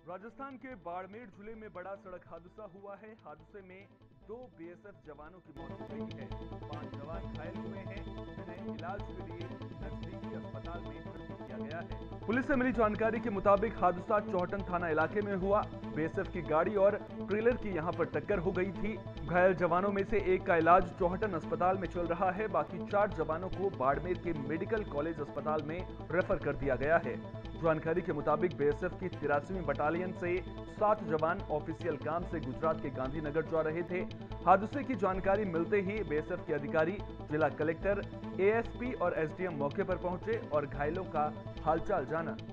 राजस्थान के बाड़मेर जिले में बड़ा सड़क हादसा हुआ है। हादसे में 2 बीएसएफ जवानों की मौत हो गई है। 5 जवान घायल हुए हैं, जिन्हें इलाज के लिए नजदीकी अस्पताल में भर्ती किया गया है। पुलिस से मिली जानकारी के मुताबिक हादसा चौहटन थाना इलाके में हुआ। बीएसएफ की गाड़ी और ट्रेलर की यहां पर टक्कर हो गई थी। घायल जवानों में से एक का इलाज चौहटन अस्पताल में चल रहा है। बाकी 4 जवानों को बाड़मेर के मेडिकल कॉलेज अस्पताल में रेफर कर दिया गया है। जानकारी के मुताबिक बीएसएफ की 83वीं बटालियन से 7 जवान ऑफिशियल काम से गुजरात के गांधीनगर जा रहे थे। हादसे की जानकारी मिलते ही बीएसएफ के अधिकारी, जिला कलेक्टर, एएसपी और एसडीएम मौके पर पहुंचे और घायलों का हालचाल जाना।